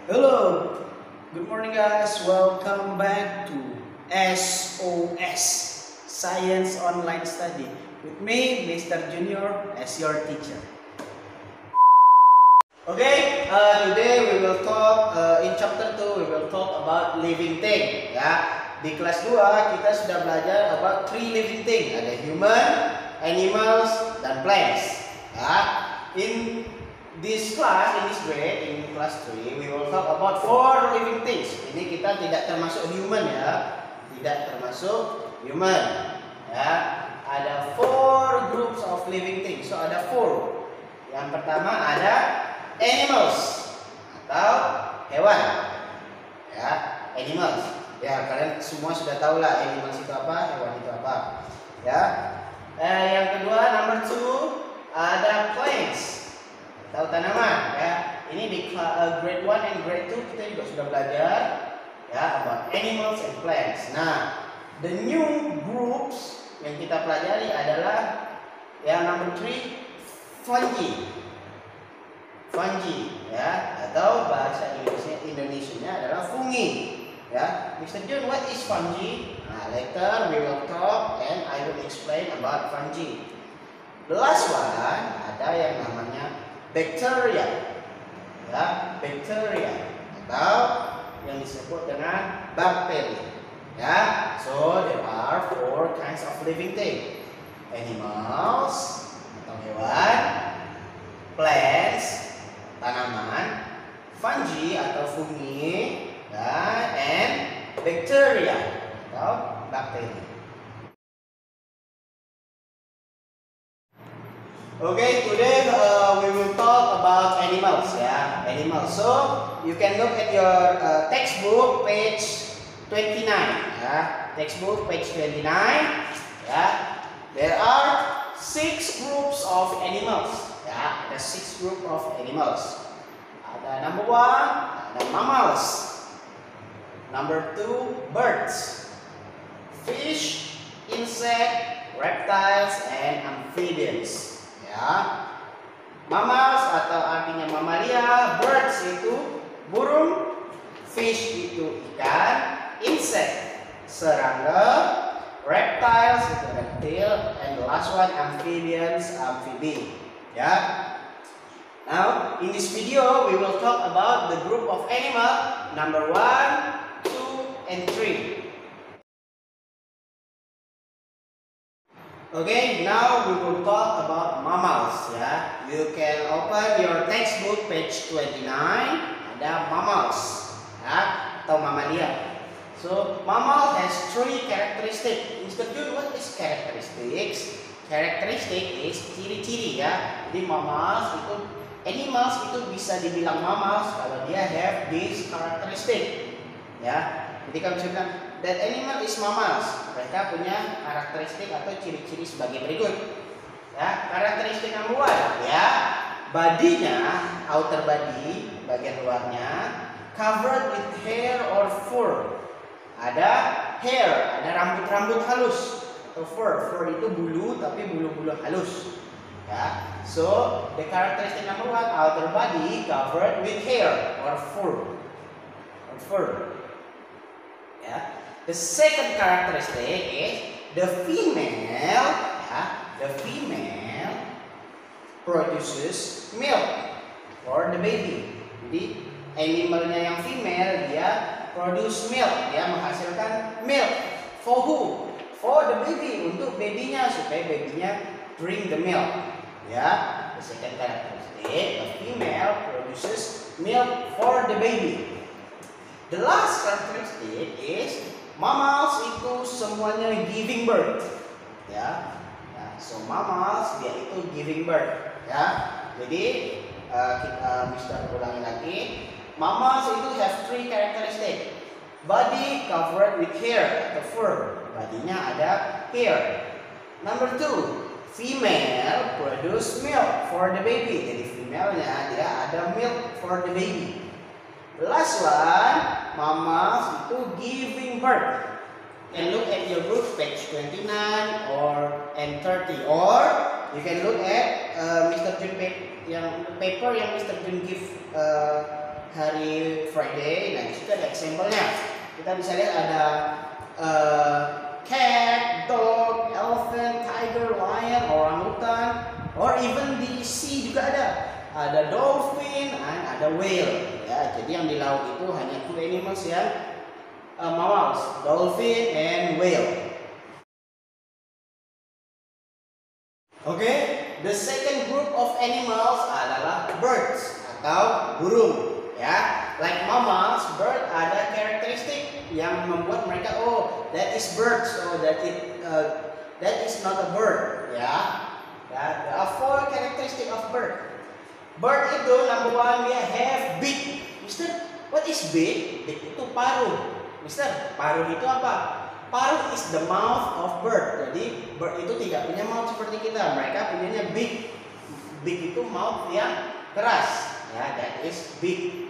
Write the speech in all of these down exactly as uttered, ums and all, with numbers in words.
Hello, good morning guys. Welcome back to S O S Science Online Study with me, Mister Junior, as your teacher. Okay, uh, today we will talk uh, in chapter two. We will talk about living thing. Ya, di kelas dua kita sudah belajar about three living thing. Ada human, animals, dan plants. Ya, in this class, in this grade, in class three, we will talk about four living things. Ini kita tidak termasuk human ya, tidak termasuk human. Ya, ada four groups of living things. So ada four. Yang pertama ada animals atau hewan. Ya, animals. Ya, kalian semua sudah tahu lah animals itu apa, hewan itu apa. Ya. Eh, yang kedua, number two, ada plants. Tahu tanaman ya. Ini di uh, grade one and grade two kita juga sudah belajar ya about animals and plants. Nah, the new groups yang kita pelajari adalah yang number three, fungi. Fungi ya, atau bahasa Indonesia Indonesianya adalah fungi ya. Mister Jun, what is fungi? Nah, later we will talk and I will explain about fungi. The last one ada yang namanya bacteria, ya, bacteria atau yang disebut dengan bakteri, ya. So there are four kinds of living thing: animals atau hewan, plants tanaman, fungi atau fungi, ya, and bacteria atau bakteri. Okay, today uh, we will talk about animals ya, animals. So you can look at your uh, textbook page twenty-nine ya, textbook page twenty-nine ya. There are six groups of animals ya, ada six group of animals. Ada number one, ada mammals. Number two, birds, fish, insect, reptiles, and amphibians. Ya, mammals atau artinya mamalia, birds itu burung, fish itu ikan, insect serangga, reptiles itu reptil, and the last one amphibians, amphibi. Ya. Now in this video we will talk about the group of animal number one, two, and three. Okay, now we will talk about mammals ya. You can open your textbook page twenty-nine. Ada mammals ya, atau mamalia. So mammal has three characteristics. Mister Jun, what is characteristics? Characteristic is ciri-ciri ya. Jadi mammals itu, animals itu bisa dibilang mammals kalau dia have this characteristic ya. Jadi kalau bisa bilang that animal is mammals, mereka punya karakteristik atau ciri-ciri sebagai berikut. Ya, karakteristik number one ya, badinya, outer body, bagian luarnya covered with hair or fur. Ada hair, ada rambut-rambut halus atau fur. Fur itu bulu tapi bulu-bulu halus. Ya, so the characteristic number one, outer body covered with hair or fur. Or fur. Ya. The second characteristic is the female, ya, the female produces milk for the baby. Jadi animalnya yang female dia produce milk, dia menghasilkan milk for who? For the baby, untuk babynya supaya babynya drink the milk. Ya, the second characteristic, the female produces milk for the baby. The last characteristic is mammals itu semuanya giving birth, ya. Ya, so mammals dia itu giving birth, ya. Jadi uh, kita Mister ulangi lagi, mammals itu have three characteristic. Body covered with hair atau fur, badinya ada hair. Number two, female produce milk for the baby. Jadi female-nya dia ada milk for the baby. The last one, mammals itu giving birth. You can look at your book page twenty-nine or and thirty, or you can look at uh, Mister Jun paper yang paper yang Mister Jun give uh, hari Friday. Nah, di situ ada example-nya. Kita bisa lihat ada uh, cat, dog, elephant, tiger, lion, orangutan, or even di sea juga ada. Ada dolphin, dan ada whale. Ya, jadi yang di laut itu hanya two animals yang uh, mammals, dolphin and whale. Oke, okay, the second group of animals adalah birds atau burung. Ya, like mammals, bird ada karakteristik yang membuat mereka oh that is birds, oh that it uh, that is not a bird. Ya, ya there are four characteristic of bird. Bird itu number one dia have beak. Mister, what is beak? Beak itu paruh. Mister, paruh itu apa? Paruh is the mouth of bird. Jadi bird itu tidak punya mouth seperti kita. Mereka punyanya beak. Beak itu mouth yang keras. Ya, that is beak.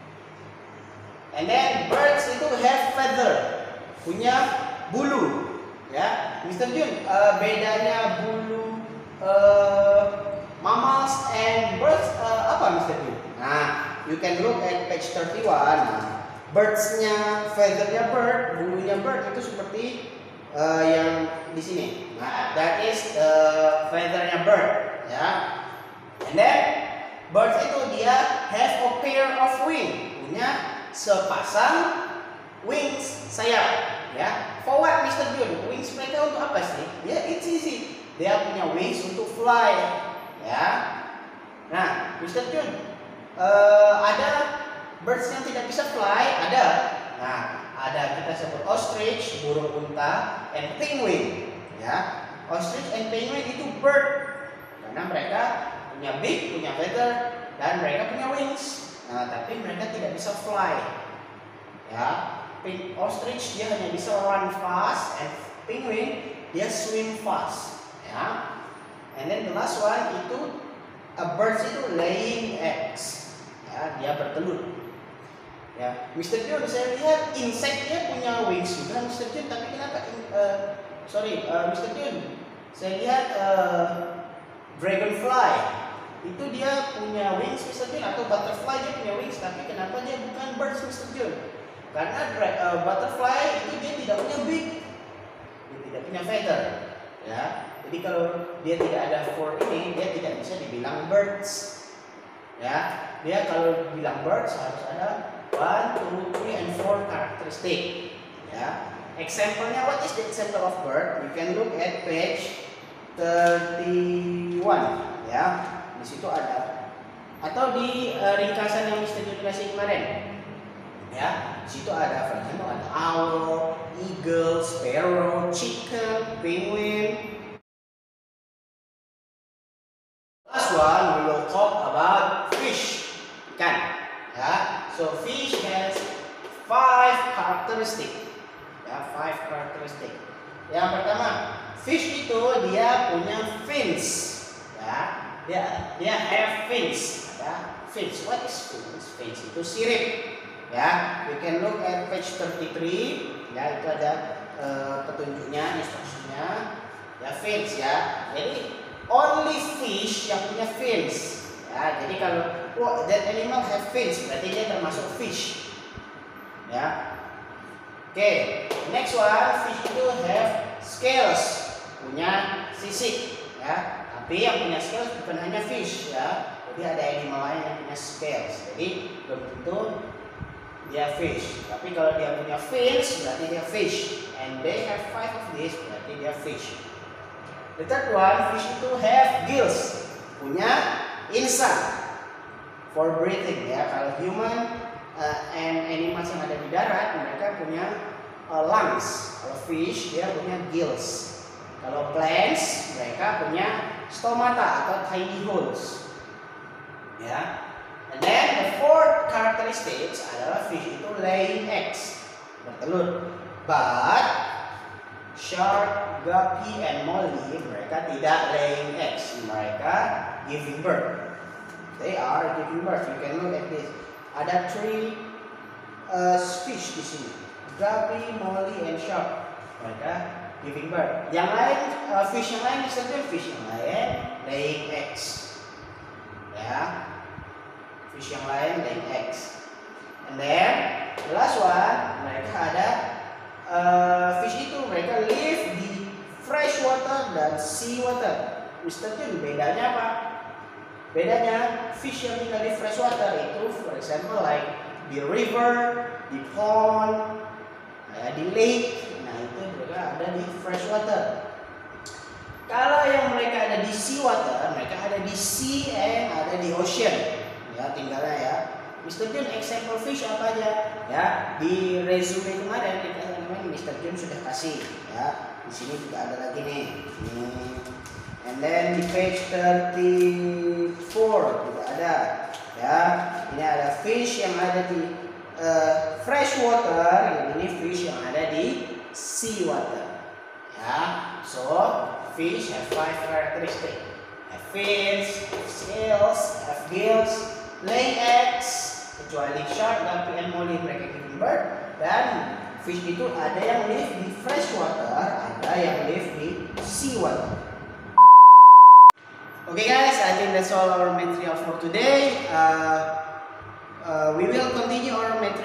And then birds itu have feather. Punya bulu. Ya, Mister Jun, uh, bedanya bulu uh, mammals and birds uh, apa Mister Jun? Nah, you can look at page thirty-one. Nah, birds-nya, feather-nya bird, bulunya bird itu seperti uh, yang di sini. Nah, that is uh, feather-nya bird, ya. And then birds itu dia have a pair of wing, punya sepasang wings, sayap, ya. For what Mister Jun? Wings mereka untuk apa sih? Ya, it's easy. Dia punya wings untuk fly. Ya, nah, Mister Jun, uh, ada birds yang tidak bisa fly, ada. Nah, ada kita sebut ostrich, burung unta, and penguin. Ya, ostrich and penguin itu bird karena mereka punya beak, punya feather, dan mereka punya wings. Nah, tapi mereka tidak bisa fly. Ya, ostrich dia hanya bisa run fast, and penguin dia swim fast. Ya. And then the last one itu a birds itu laying eggs. Ya, dia bertelur. Ya, Mister Jun saya lihat inseknya punya wings juga Mister Jun, tapi kenapa uh, sorry uh, Mister Jun saya lihat uh, dragonfly itu dia punya wings Mister Jun, atau butterfly dia punya wings, tapi kenapa dia bukan birds Mister Jun? Karena uh, butterfly itu dia tidak punya beak, dia tidak punya feather. Ya. Jadi kalau dia tidak ada four ini, dia tidak bisa dibilang birds. Ya, dia kalau bilang birds harus ada one, two, three, and four karakteristik. Ya, example-nya, what is the example of bird? You can look at page thirty-one. Ya, di situ ada. Atau di uh, ringkasan yang Mister Jun kasih kemarin. Ya, di situ ada, for example, ada owl, eagle, sparrow, chicken, penguin. Last one, we will talk about fish. Ikan. Ya, so fish has five characteristic. Ya, five characteristic. Yang pertama, fish itu dia punya fins. Ya, dia dia have fins. Ya, fins. What is fins? Fins itu sirip. Ya, you can look at page thirty-three. Ya, itu ada uh, petunjuknya, instruksinya. Ya, fins ya. Jadi only fish yang punya fins. Ya, jadi kalau oh, that animal have fins, berarti dia termasuk fish. Ya. Oke, okay. Next one, fish itu have scales, punya sisik. Ya, tapi yang punya scales bukan hanya fish. Ya, jadi ada animal lain yang punya scales. Jadi belum tentu dia fish. Tapi kalau dia punya fins, berarti dia fish. And they have five of this, berarti dia fish. The third one, fish itu have gills, punya insang for breathing. Ya, kalau human uh, and animals yang ada di darat, mereka punya uh, lungs. Kalau fish dia punya gills. Kalau plants mereka punya stomata atau tiny holes. Ya. And then the fourth characteristics adalah fish itu laying eggs, bertelur. But shark, guppy, and molly mereka tidak laying eggs, mereka giving birth. They are giving birth. You can look at this. Ada three uh, fish di sini. Guppy, molly, and shark. Mereka giving birth. Yang lain, uh, fish yang lain, misalnya fish yang lain laying eggs. Ya, fish yang lain laying eggs. And then the last one, mereka ada uh, fish itu mereka live di fresh water dan sea water. Mister Jun, bedanya apa? Bedanya fish yang tinggal di fresh water itu, for example like di river, di pond, ya, di lake. Nah itu mereka ada di fresh water. Kalau yang mereka ada di sea water, mereka ada di sea and ada di ocean. Ya, tinggalnya ya. Mister Jun, example fish apa aja? Ya, di resume kemarin kita kemarin Mister Jun sudah kasih. Ya, di sini juga ada lagi nih. Hmm. And then di page thirty-four juga ada. Ya, ini ada fish yang ada di uh, fresh water. Ini fish yang ada di sea water. Ya, so fish have five characteristics. Have fins, have scales, have gills, lay eggs, kecuali shark, guppy, and molly mereka giving birth. Dan fish itu ada yang live di fresh water, ada yang live di sea water. Okay guys, I think that's all our material for today. Uh, uh, we will continue our material